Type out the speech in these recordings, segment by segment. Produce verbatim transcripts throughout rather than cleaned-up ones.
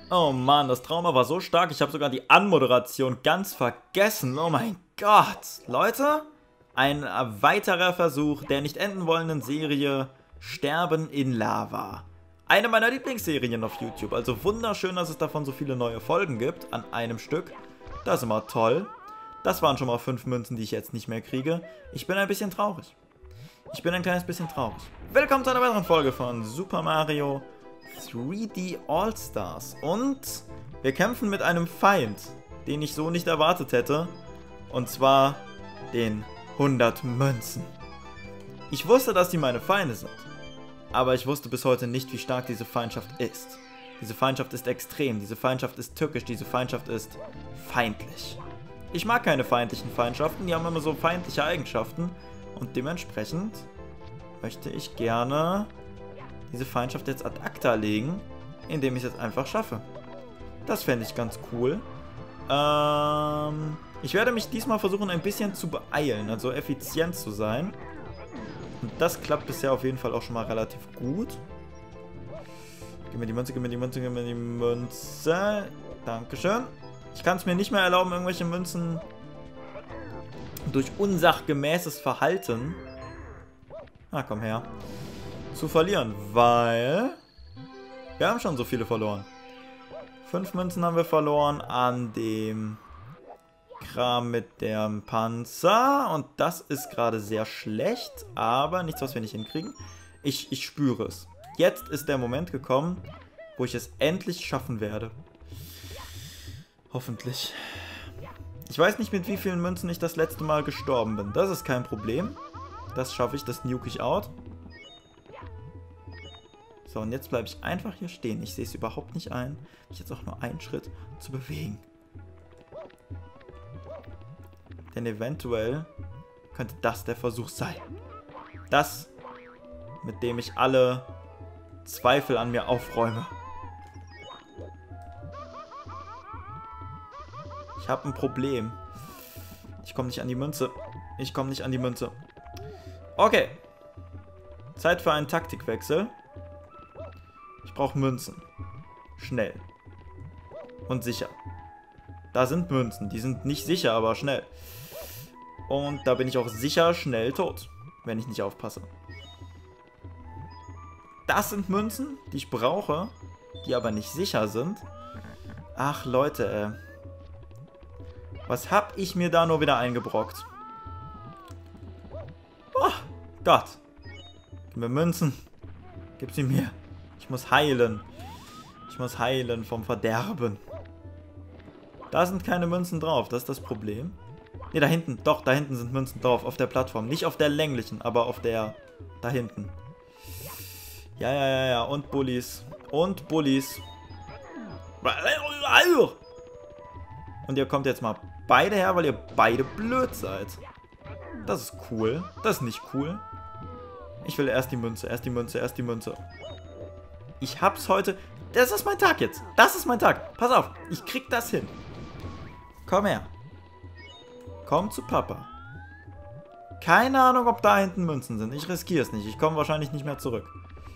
Oh Mann, das Trauma war so stark, ich habe sogar die Anmoderation ganz vergessen. Oh mein Gott. Leute, ein weiterer Versuch der nicht enden wollenden Serie Sterben in Lava. Eine meiner Lieblingsserien auf YouTube. Also wunderschön, dass es davon so viele neue Folgen gibt an einem Stück. Das ist immer toll. Das waren schon mal fünf Münzen, die ich jetzt nicht mehr kriege. Ich bin ein bisschen traurig. Ich bin ein kleines bisschen traurig. Willkommen zu einer weiteren Folge von Super Mario drei D All-Stars. Und wir kämpfen mit einem Feind, den ich so nicht erwartet hätte. Und zwar den hundert Münzen. Ich wusste, dass die meine Feinde sind. Aber ich wusste bis heute nicht, wie stark diese Feindschaft ist. Diese Feindschaft ist extrem. Diese Feindschaft ist tückisch. Diese Feindschaft ist feindlich. Ich mag keine feindlichen Feindschaften. Die haben immer so feindliche Eigenschaften. Und dementsprechend möchte ich gerne diese Feindschaft jetzt ad acta legen, indem ich es jetzt einfach schaffe. Das fände ich ganz cool. Ähm, ich werde mich diesmal versuchen, ein bisschen zu beeilen, also effizient zu sein. Und das klappt bisher auf jeden Fall auch schon mal relativ gut. Gib mir die Münze, gib mir die Münze, gib mir die Münze. Dankeschön. Ich kann es mir nicht mehr erlauben, irgendwelche Münzen durch unsachgemäßes Verhalten, na komm her, zu verlieren, weil wir haben schon so viele verloren. Fünf Münzen haben wir verloren an dem Kram mit dem Panzer und das ist gerade sehr schlecht, aber nichts, was wir nicht hinkriegen. Ich, ich spüre es. Jetzt ist der Moment gekommen, wo ich es endlich schaffen werde. Hoffentlich. Ich weiß nicht, mit wie vielen Münzen ich das letzte Mal gestorben bin. Das ist kein Problem. Das schaffe ich, das nuke ich out. So, und jetzt bleibe ich einfach hier stehen. Ich sehe es überhaupt nicht ein, mich jetzt auch nur einen Schritt zu bewegen. Denn eventuell könnte das der Versuch sein. Das, mit dem ich alle Zweifel an mir aufräume. Ich habe ein Problem. Ich komme nicht an die Münze. Ich komme nicht an die Münze. Okay. Zeit für einen Taktikwechsel. Ich brauche Münzen. Schnell. Und sicher. Da sind Münzen. Die sind nicht sicher, aber schnell. Und da bin ich auch sicher schnell tot. Wenn ich nicht aufpasse. Das sind Münzen, die ich brauche. Die aber nicht sicher sind. Ach, Leute, ey. Was hab ich mir da nur wieder eingebrockt? Oh Gott. Gib mir Münzen. Gib sie mir. Ich muss heilen. Ich muss heilen vom Verderben. Da sind keine Münzen drauf. Das ist das Problem. Ne, da hinten. Doch, da hinten sind Münzen drauf. Auf der Plattform. Nicht auf der länglichen, aber auf der da hinten. Ja, ja, ja, ja. Und Bullies. Und Bullies. Und ihr kommt jetzt mal beide her, weil ihr beide blöd seid. Das ist cool. Das ist nicht cool. Ich will erst die Münze, erst die Münze, erst die Münze. Ich hab's heute... Das ist mein Tag jetzt. Das ist mein Tag. Pass auf, ich krieg das hin. Komm her. Komm zu Papa. Keine Ahnung, ob da hinten Münzen sind. Ich riskiere es nicht. Ich komme wahrscheinlich nicht mehr zurück.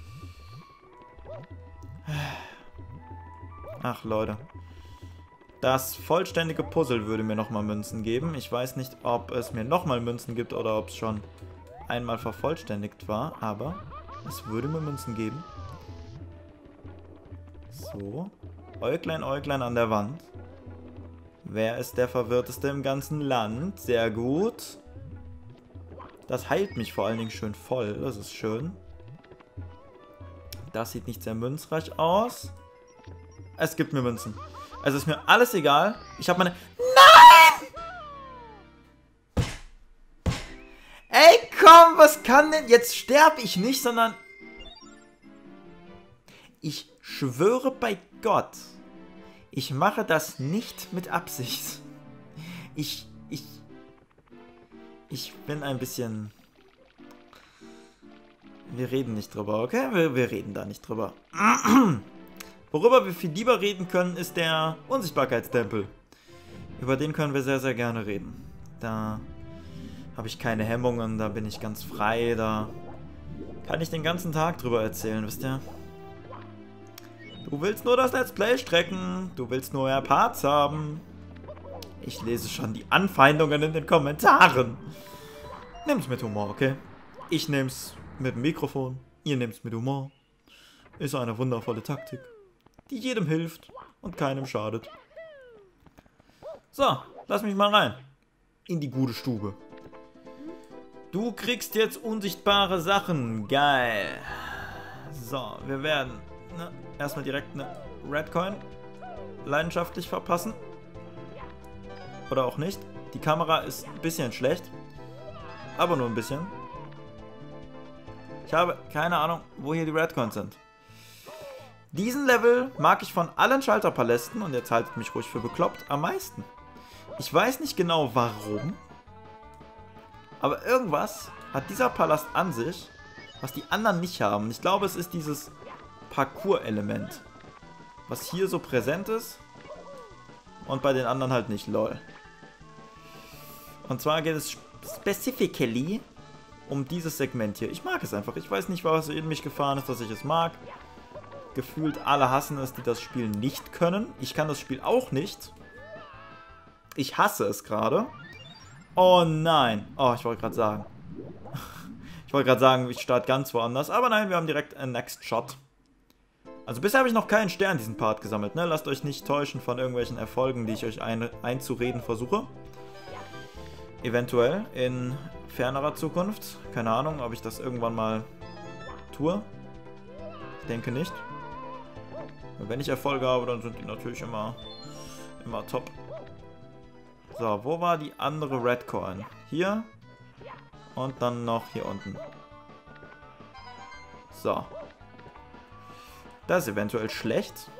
Ach, Leute. Das vollständige Puzzle würde mir nochmal Münzen geben. Ich weiß nicht, ob es mir nochmal Münzen gibt oder ob es schon einmal vervollständigt war. Aber es würde mir Münzen geben. So. Äuglein, Äuglein an der Wand. Wer ist der Verwirrteste im ganzen Land? Sehr gut. Das heilt mich vor allen Dingen schön voll. Das ist schön. Das sieht nicht sehr münzreich aus. Es gibt mir Münzen. Also ist mir alles egal. Ich habe meine... Nein! Ey, komm, was kann denn... Jetzt sterbe ich nicht, sondern... Ich schwöre bei Gott, ich mache das nicht mit Absicht. Ich... Ich... Ich bin ein bisschen... Wir reden nicht drüber, okay? Wir, wir reden da nicht drüber. Worüber wir viel lieber reden können, ist der Unsichtbarkeitstempel. Über den können wir sehr, sehr gerne reden. Da habe ich keine Hemmungen, da bin ich ganz frei, da kann ich den ganzen Tag drüber erzählen, wisst ihr? Du willst nur das Let's Play strecken. Du willst nur mehr Parts haben. Ich lese schon die Anfeindungen in den Kommentaren. Nimm's mit Humor, okay? Ich nehm's mit dem Mikrofon. Ihr nehmt's mit Humor. Ist eine wundervolle Taktik, die jedem hilft und keinem schadet. So, lass mich mal rein. In die gute Stube. Du kriegst jetzt unsichtbare Sachen. Geil. So, wir werden ne, erstmal direkt eine Redcoin leidenschaftlich verpassen. Oder auch nicht. Die Kamera ist ein bisschen schlecht. Aber nur ein bisschen. Ich habe keine Ahnung, wo hier die Redcoins sind. Diesen Level mag ich von allen Schalterpalästen, und jetzt haltet mich ruhig für bekloppt, am meisten. Ich weiß nicht genau warum, aber irgendwas hat dieser Palast an sich, was die anderen nicht haben. Ich glaube, es ist dieses Parcours-Element, was hier so präsent ist und bei den anderen halt nicht, lol. Und zwar geht es specifically um dieses Segment hier. Ich mag es einfach. Ich weiß nicht, was in mich gefahren ist, dass ich es mag. Gefühlt alle hassen es, die das Spiel nicht können. Ich kann das Spiel auch nicht. Ich hasse es gerade. Oh nein. Oh, ich wollte gerade sagen. Ich wollte gerade sagen, ich starte ganz woanders. Aber nein, wir haben direkt einen Next Shot. Also bisher habe ich noch keinen Stern diesen Part gesammelt. Ne? Lasst euch nicht täuschen von irgendwelchen Erfolgen, die ich euch ein einzureden versuche. Eventuell in fernerer Zukunft. Keine Ahnung, ob ich das irgendwann mal tue. Ich denke nicht. Wenn ich Erfolge habe, dann sind die natürlich immer, immer top. So, wo war die andere Redcoin? Hier. Und dann noch hier unten. So. Das ist eventuell schlecht.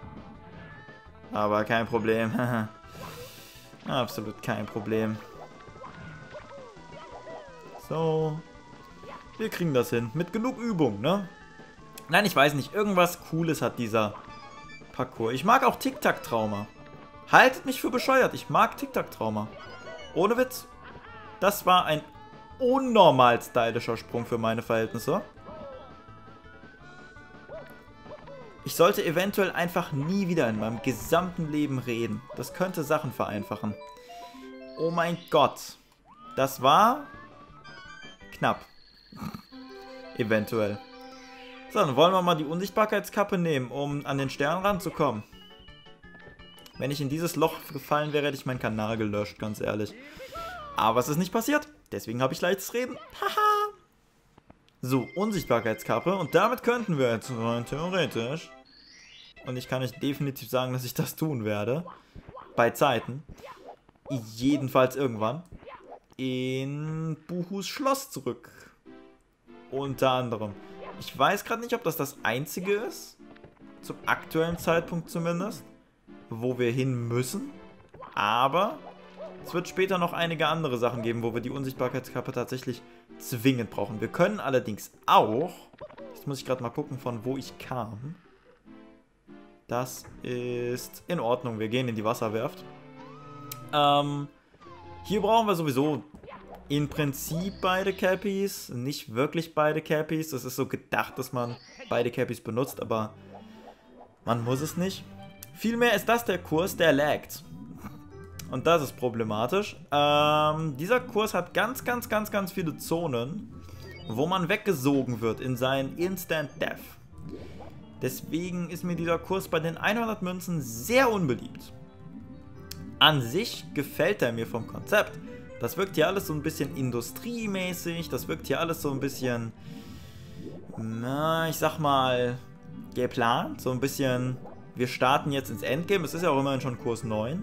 Aber kein Problem. Absolut kein Problem. So. Wir kriegen das hin. Mit genug Übung, ne? Nein, ich weiß nicht. Irgendwas Cooles hat dieser Parcours. Ich mag auch Tic-Tac-Trauma. Haltet mich für bescheuert. Ich mag Tic-Tac-Trauma. Ohne Witz. Das war ein unnormal stylischer Sprung für meine Verhältnisse. Ich sollte eventuell einfach nie wieder in meinem gesamten Leben reden. Das könnte Sachen vereinfachen. Oh mein Gott. Das war knapp. Eventuell. So, dann wollen wir mal die Unsichtbarkeitskappe nehmen, um an den Stern ranzukommen. Wenn ich in dieses Loch gefallen wäre, hätte ich meinen Kanal gelöscht, ganz ehrlich. Aber es ist nicht passiert. Deswegen habe ich leichtes Reden. Haha. So, Unsichtbarkeitskappe. Und damit könnten wir jetzt rein theoretisch. Und ich kann euch definitiv sagen, dass ich das tun werde. Bei Zeiten. Jedenfalls irgendwann. In Buhus Schloss zurück. Unter anderem. Ich weiß gerade nicht, ob das das einzige ist. Zum aktuellen Zeitpunkt zumindest. Wo wir hin müssen. Aber es wird später noch einige andere Sachen geben, wo wir die Unsichtbarkeitskappe tatsächlich zwingend brauchen. Wir können allerdings auch... Jetzt muss ich gerade mal gucken, von wo ich kam. Das ist in Ordnung. Wir gehen in die Wasserwerft. Ähm, hier brauchen wir sowieso im Prinzip beide Cappies. Nicht wirklich beide Cappies. Das ist so gedacht, dass man beide Cappies benutzt, aber man muss es nicht. Vielmehr ist das der Kurs, der laggt. Und das ist problematisch. Ähm, dieser Kurs hat ganz, ganz, ganz, ganz viele Zonen, wo man weggesogen wird in seinen Instant Death. Deswegen ist mir dieser Kurs bei den hundert Münzen sehr unbeliebt. An sich gefällt er mir vom Konzept. Das wirkt hier alles so ein bisschen industriemäßig. Das wirkt hier alles so ein bisschen, na, ich sag mal, geplant. So ein bisschen, wir starten jetzt ins Endgame. Es ist ja auch immerhin schon Kurs neun.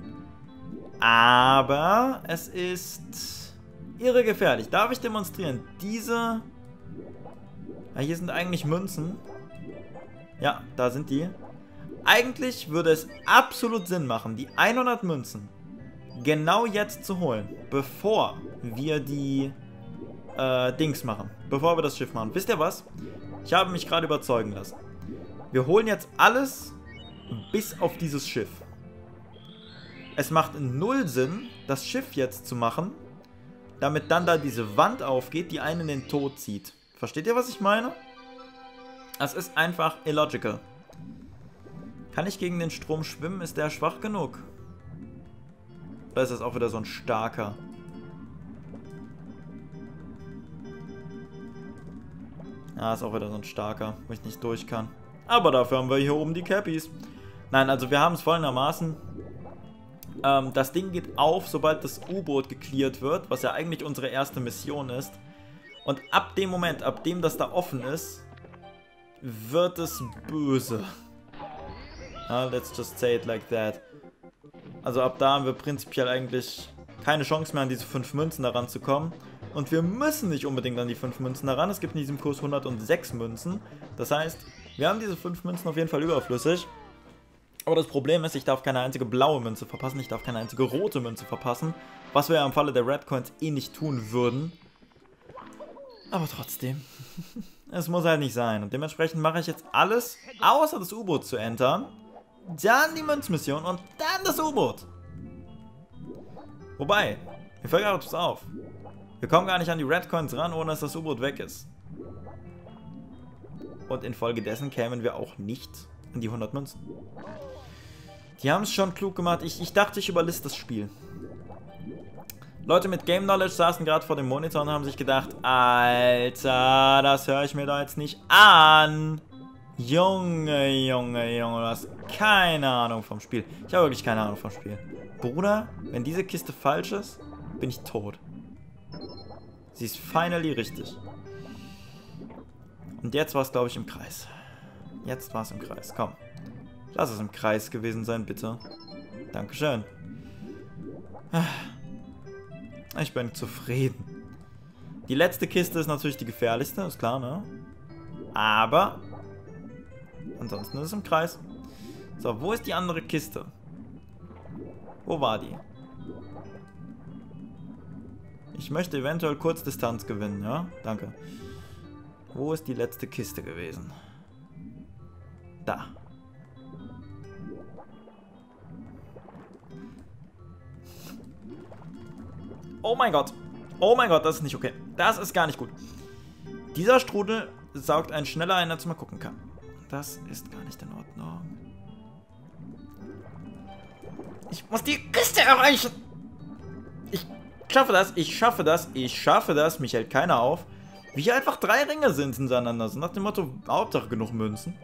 Aber es ist irre gefährlich. Darf ich demonstrieren? Diese... Ja, hier sind eigentlich Münzen. Ja, da sind die. Eigentlich würde es absolut Sinn machen, die hundert Münzen genau jetzt zu holen, bevor wir die äh, Dings machen. Bevor wir das Schiff machen. Wisst ihr was? Ich habe mich gerade überzeugen lassen. Wir holen jetzt alles bis auf dieses Schiff. Es macht null Sinn, das Schiff jetzt zu machen, damit dann da diese Wand aufgeht, die einen in den Tod zieht. Versteht ihr, was ich meine? Es ist einfach illogical. Kann ich gegen den Strom schwimmen? Ist der schwach genug? Oder ist das auch wieder so ein starker? Ja, ist auch wieder so ein starker, wo ich nicht durch kann. Aber dafür haben wir hier oben die Cappies. Nein, also wir haben es folgendermaßen. Ähm, das Ding geht auf, sobald das U-Boot gecleart wird, was ja eigentlich unsere erste Mission ist. Und ab dem Moment, ab dem das da offen ist, wird es böse. Uh, let's just say it like that. Also ab da haben wir prinzipiell eigentlich keine Chance mehr, an diese fünf Münzen daran zu kommen. Und wir müssen nicht unbedingt an die fünf Münzen daran. Es gibt in diesem Kurs hundertsechs Münzen. Das heißt, wir haben diese fünf Münzen auf jeden Fall überflüssig. Aber das Problem ist, ich darf keine einzige blaue Münze verpassen. Ich darf keine einzige rote Münze verpassen. Was wir ja im Falle der Red Coins eh nicht tun würden. Aber trotzdem. Es muss halt nicht sein. Und dementsprechend mache ich jetzt alles, außer das U-Boot zu entern. Dann die Münzmission und dann das U-Boot. Wobei, mir fällt gerade etwas auf. Wir kommen gar nicht an die Red Coins ran, ohne dass das U-Boot weg ist. Und infolgedessen kämen wir auch nicht an die hundert Münzen. Die haben es schon klug gemacht. Ich, ich dachte, ich überliste das Spiel. Leute mit Game Knowledge saßen gerade vor dem Monitor und haben sich gedacht, Alter, das höre ich mir da jetzt nicht an. Junge, Junge, Junge, du hast keine Ahnung vom Spiel. Ich habe wirklich keine Ahnung vom Spiel. Bruder, wenn diese Kiste falsch ist, bin ich tot. Sie ist finally richtig. Und jetzt war es, glaube ich, im Kreis. Jetzt war es im Kreis. Komm. Lass es im Kreis gewesen sein, bitte. Dankeschön. Ich bin zufrieden. Die letzte Kiste ist natürlich die gefährlichste, ist klar, ne? Aber ansonsten ist es im Kreis. So, wo ist die andere Kiste? Wo war die? Ich möchte eventuell Kurzdistanz gewinnen, ja? Danke. Wo ist die letzte Kiste gewesen? Da. Oh mein Gott. Oh mein Gott, das ist nicht okay. Das ist gar nicht gut. Dieser Strudel saugt einen schneller ein, als man gucken kann. Das ist gar nicht in Ordnung. Ich muss die Kiste erreichen. Ich schaffe das, ich schaffe das, ich schaffe das. Mich hält keiner auf. Wie hier einfach drei Ringe sind hintereinander. So nach dem Motto, Hauptsache genug Münzen.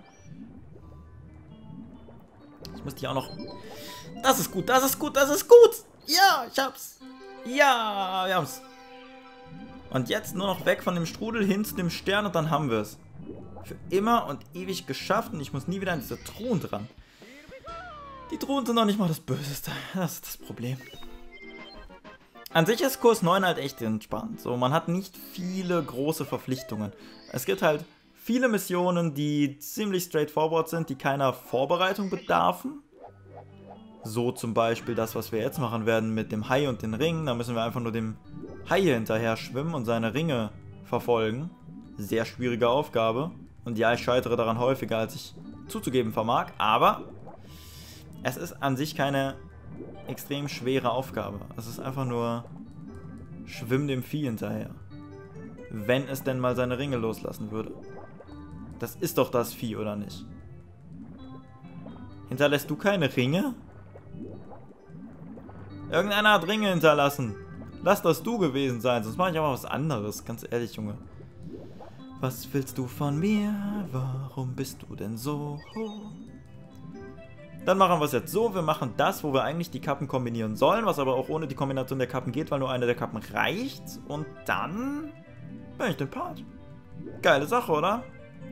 Ich muss die auch noch... Das ist gut, das ist gut, das ist gut. Ja, ich hab's. Ja, wir haben's. Und jetzt nur noch weg von dem Strudel hin zu dem Stern und dann haben wir es. Für immer und ewig geschafft und ich muss nie wieder an diese Truhen dran. Die Truhen sind noch nicht mal das Böseste. Das ist das Problem. An sich ist Kurs neun halt echt entspannt. So, man hat nicht viele große Verpflichtungen. Es gibt halt viele Missionen, die ziemlich straightforward sind, die keiner Vorbereitung bedarfen. So zum Beispiel das, was wir jetzt machen werden mit dem Hai und den Ringen. Da müssen wir einfach nur dem Hai hinterher schwimmen und seine Ringe verfolgen. Sehr schwierige Aufgabe. Und ja, ich scheitere daran häufiger, als ich zuzugeben vermag. Aber es ist an sich keine extrem schwere Aufgabe. Es ist einfach nur schwimm dem Vieh hinterher. Wenn es denn mal seine Ringe loslassen würde. Das ist doch das Vieh, oder nicht? Hinterlässt du keine Ringe? Irgendeiner hat Ringe hinterlassen. Lass das du gewesen sein, sonst mache ich aber was anderes. Ganz ehrlich, Junge. Was willst du von mir? Warum bist du denn so? Dann machen wir es jetzt so. Wir machen das, wo wir eigentlich die Kappen kombinieren sollen, was aber auch ohne die Kombination der Kappen geht, weil nur eine der Kappen reicht. Und dann bin ich den Part. Geile Sache, oder?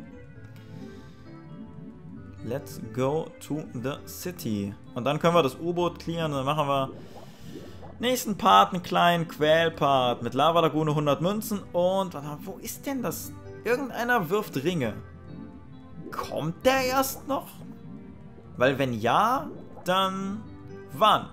Let's go to the city. Und dann können wir das U-Boot clearen. Dann machen wir nächsten Part, einen kleinen Quälpart mit Lava-Lagune, hundert Münzen. Und wo ist denn das? Irgendeiner wirft Ringe. Kommt der erst noch? Weil wenn ja, dann wann?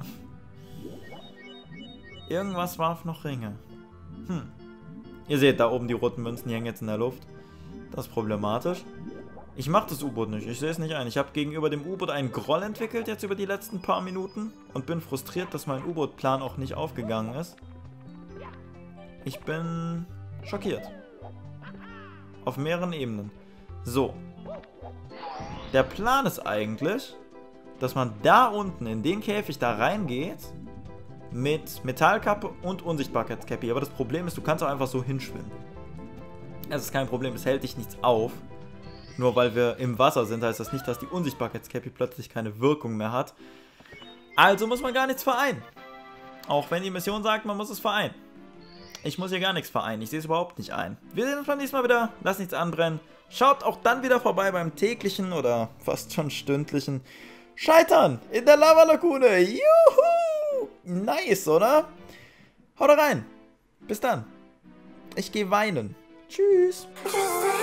Irgendwas warf noch Ringe. Hm. Ihr seht da oben die roten Münzen, die hängen jetzt in der Luft. Das ist problematisch. Ich mache das U-Boot nicht, ich sehe es nicht ein. Ich habe gegenüber dem U-Boot einen Groll entwickelt jetzt über die letzten paar Minuten und bin frustriert, dass mein U-Boot-Plan auch nicht aufgegangen ist. Ich bin schockiert. Auf mehreren Ebenen. So. Der Plan ist eigentlich, dass man da unten in den Käfig da reingeht mit Metallkappe und Unsichtbarkeitscappy. Aber das Problem ist, du kannst auch einfach so hinschwimmen. Das ist kein Problem, es hält dich nichts auf. Nur weil wir im Wasser sind, heißt das nicht, dass die Unsichtbarkeitscappy plötzlich keine Wirkung mehr hat. Also muss man gar nichts vereinen. Auch wenn die Mission sagt, man muss es vereinen. Ich muss hier gar nichts vereinen, ich sehe es überhaupt nicht ein. Wir sehen uns beim nächsten Mal wieder, lasst nichts anbrennen. Schaut auch dann wieder vorbei beim täglichen oder fast schon stündlichen Scheitern in der Lavalakune. Juhu! Nice, oder? Haut rein. Bis dann. Ich gehe weinen. Tschüss.